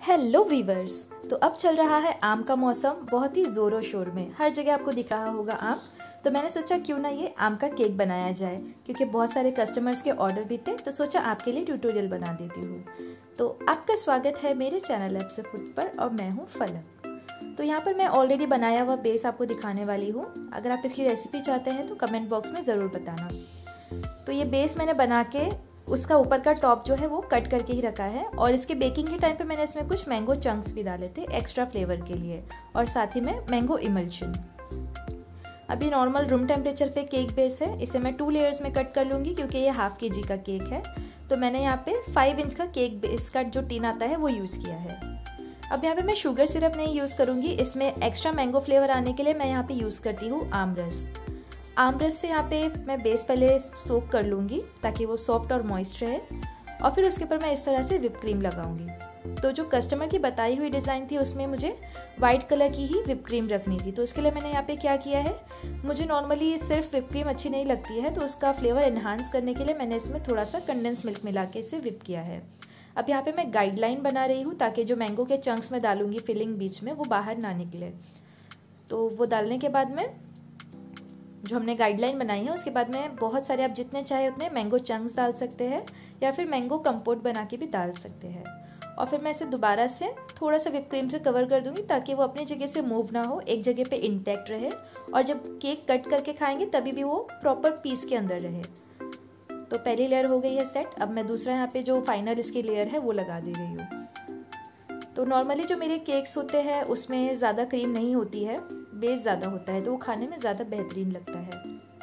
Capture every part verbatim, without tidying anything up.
Hello viewers. तो अब चल रहा है आम का मौसम बहुत ही जोरों शोर में, हर जगह आपको दिख रहा होगा आम। तो मैंने सोचा क्यों ना ये आम का केक बनाया जाए, क्योंकि बहुत सारे कस्टमर्स के ऑर्डर भी थे, तो सोचा आपके लिए ट्यूटोरियल बना देती हूँ। तो आपका स्वागत है मेरे चैनल एप्स फूड पर और मैं हूँ फलक। तो यहाँ पर मैं ऑलरेडी बनाया हुआ बेस आपको दिखाने वाली हूँ। अगर आप इसकी रेसिपी चाहते हैं तो कमेंट बॉक्स में ज़रूर बताना। तो ये बेस मैंने बना के उसका ऊपर का टॉप जो है वो कट करके ही रखा है, और इसके बेकिंग के टाइम पे मैंने इसमें कुछ मैंगो चंक्स भी डाले थे एक्स्ट्रा फ्लेवर के लिए, और साथ ही में मैंगो इमल्शन। अभी नॉर्मल रूम टेम्परेचर पे केक बेस है, इसे मैं टू लेयर्स में कट कर लूँगी क्योंकि ये हाफ के जी का केक है। तो मैंने यहाँ पे फाइव इंच का केक बेस का जो टिन आता है वो यूज़ किया है। अब यहाँ पे मैं शुगर सिरप नहीं यूज़ करूँगी, इसमें एक्स्ट्रा मैंगो फ्लेवर आने के लिए मैं यहाँ पे यूज़ करती हूँ आम रस। आम रस से यहाँ पे मैं बेस पहले सोक कर लूँगी ताकि वो सॉफ्ट और मॉइस्ट रहे, और फिर उसके ऊपर मैं इस तरह से विप क्रीम लगाऊंगी। तो जो कस्टमर की बताई हुई डिज़ाइन थी उसमें मुझे वाइट कलर की ही विप क्रीम रखनी थी, तो इसके लिए मैंने यहाँ पे क्या किया है, मुझे नॉर्मली सिर्फ विप क्रीम अच्छी नहीं लगती है, तो उसका फ्लेवर एनहांस करने के लिए मैंने इसमें थोड़ा सा कंडेंस मिल्क मिला के इसे विप किया है। अब यहाँ पे मैं गाइडलाइन बना रही हूँ ताकि जो मैंगो के चंक्स में डालूंगी फिलिंग बीच में वो बाहर ना निकले। तो वो डालने के बाद में जो हमने गाइडलाइन बनाई है उसके बाद में बहुत सारे आप जितने चाहे उतने मैंगो चंक्स डाल सकते हैं, या फिर मैंगो कंपोट बना के भी डाल सकते हैं। और फिर मैं इसे दोबारा से थोड़ा सा विप क्रीम से कवर कर दूंगी ताकि वो अपनी जगह से मूव ना हो, एक जगह पे इंटैक्ट रहे, और जब केक कट करके खाएंगे तभी भी वो प्रॉपर पीस के अंदर रहे। तो पहली लेयर हो गई है सेट। अब मैं दूसरा यहाँ पे जो फाइनल इसकी लेयर है वो लगा दे रही हूँ। तो नॉर्मली जो मेरे केक्स होते हैं उसमें ज़्यादा क्रीम नहीं होती है, बेस ज़्यादा होता है, तो वो खाने में ज़्यादा बेहतरीन लगता है।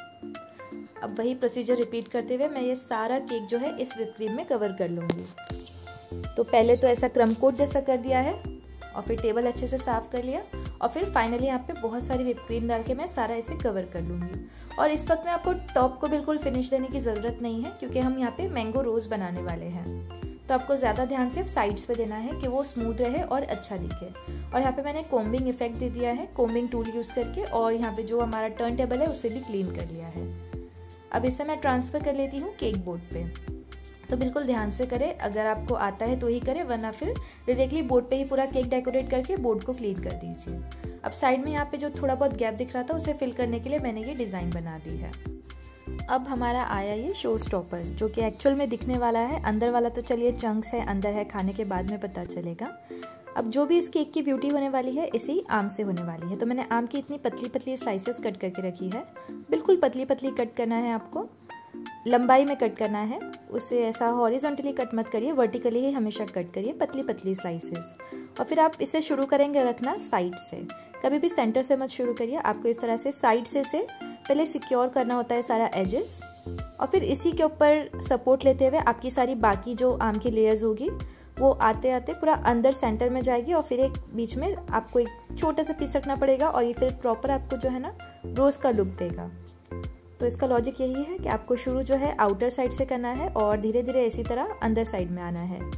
अब वही प्रोसीजर रिपीट करते हुए मैं ये सारा केक जो है इस विप क्रीम में कवर कर लूँगी। तो पहले तो ऐसा क्रम कोट जैसा कर दिया है, और फिर टेबल अच्छे से साफ़ कर लिया, और फिर फाइनली यहाँ पे बहुत सारी विप क्रीम डाल के मैं सारा इसे कवर कर लूँगी। और इस वक्त में आपको टॉप को बिल्कुल फिनिश देने की ज़रूरत नहीं है, क्योंकि हम यहाँ पे मैंगो रोज़ बनाने वाले हैं। तो आपको ज़्यादा ध्यान सिर्फ साइड्स पे देना है कि वो स्मूथ रहे और अच्छा दिखे। और यहाँ पे मैंने कोम्बिंग इफेक्ट दे दिया है कोम्बिंग टूल यूज़ करके, और यहाँ पे जो हमारा टर्न टेबल है उससे भी क्लीन कर लिया है। अब इसे मैं ट्रांसफ़र कर लेती हूँ केक बोर्ड पे। तो बिल्कुल ध्यान से करें, अगर आपको आता है तो ही करें, वरना फिर डायरेक्टली बोर्ड पे ही पूरा केक डेकोरेट करके बोर्ड को क्लीन कर दीजिए। अब साइड में यहाँ पे जो थोड़ा बहुत गैप दिख रहा था उसे फिल करने के लिए मैंने ये डिज़ाइन बना दी है। अब हमारा आया ये शो स्टॉपर, जो कि एक्चुअल में दिखने वाला है। अंदर वाला तो चलिए चंक्स है, अंदर है खाने के बाद में पता चलेगा। अब जो भी इस केक की ब्यूटी होने वाली है इसी आम से होने वाली है। तो मैंने आम की इतनी पतली पतली स्लाइसेस कट करके रखी है। बिल्कुल पतली पतली कट करना है आपको, लंबाई में कट करना है। उसे ऐसा हॉरिजॉन्टली कट मत करिए, वर्टिकली ही हमेशा कट करिए पतली पतली स्लाइसेस। और फिर आप इसे शुरू करेंगे रखना साइड से, कभी भी सेंटर से मत शुरू करिए। आपको इस तरह से साइड से से पहले सिक्योर करना होता है सारा एजेस, और फिर इसी के ऊपर सपोर्ट लेते हुए आपकी सारी बाकी जो आम की लेयर्स होगी वो आते आते पूरा अंदर सेंटर में जाएगी, और फिर एक बीच में आपको एक छोटा सा पीस रखना पड़ेगा, और ये फिर प्रॉपर आपको जो है ना रोज़ का लुक देगा। तो इसका लॉजिक यही है कि आपको शुरू जो है आउटर साइड से करना है और धीरे धीरे इसी तरह अंदर साइड में आना है।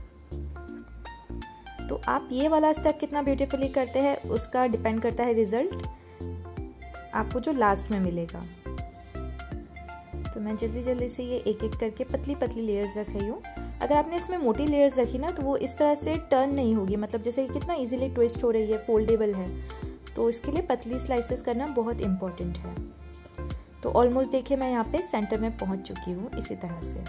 तो आप ये वाला स्टेप कितना ब्यूटीफुली करते हैं उसका डिपेंड करता है रिजल्ट आपको जो लास्ट में मिलेगा। तो मैं जल्दी जल्दी से ये एक एक करके पतली पतली लेयर्स रख रही हूँ। अगर आपने इसमें मोटी लेयर्स रखी ना तो वो इस तरह से टर्न नहीं होगी, मतलब जैसे कि कितना इजीली ट्विस्ट हो रही है, फोल्डेबल है। तो इसके लिए पतली स्लाइसेस करना बहुत इंपॉर्टेंट है। तो ऑलमोस्ट देखिए मैं यहाँ पे सेंटर में पहुँच चुकी हूँ इसी तरह से।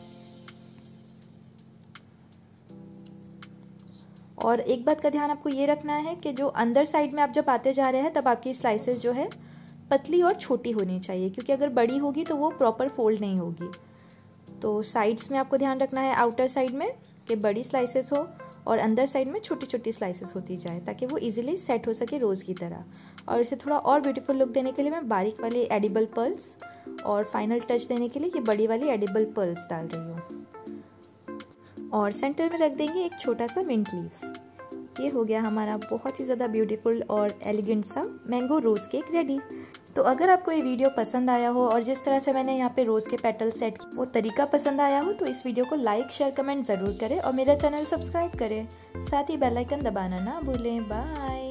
और एक बात का ध्यान आपको ये रखना है कि जो अंदर साइड में आप जब आते जा रहे हैं तब आपकी स्लाइसेस जो है पतली और छोटी होनी चाहिए, क्योंकि अगर बड़ी होगी तो वो प्रॉपर फोल्ड नहीं होगी। तो साइड्स में आपको ध्यान रखना है आउटर साइड में कि बड़ी स्लाइसेस हो, और अंदर साइड में छोटी छोटी स्लाइसेस होती जाए ताकि वो इजीली सेट हो सके रोज़ की तरह। और इसे थोड़ा और ब्यूटीफुल लुक देने के लिए मैं बारीक वाली एडिबल पर्ल्स और फाइनल टच देने के लिए ये बड़ी वाली एडिबल पर्ल्स डाल रही हूँ। और सेंटर में रख देंगे एक छोटा सा मिंट लीफ। ये हो गया हमारा बहुत ही ज़्यादा ब्यूटीफुल और एलिगेंट सा मैंगो रोज़ केक रेडी। तो अगर आपको ये वीडियो पसंद आया हो और जिस तरह से मैंने यहाँ पे रोज़ के पेटल सेट वो तरीका पसंद आया हो तो इस वीडियो को लाइक शेयर कमेंट ज़रूर करें, और मेरा चैनल सब्सक्राइब करें, साथ ही बेल आइकन दबाना ना भूलें। बाय।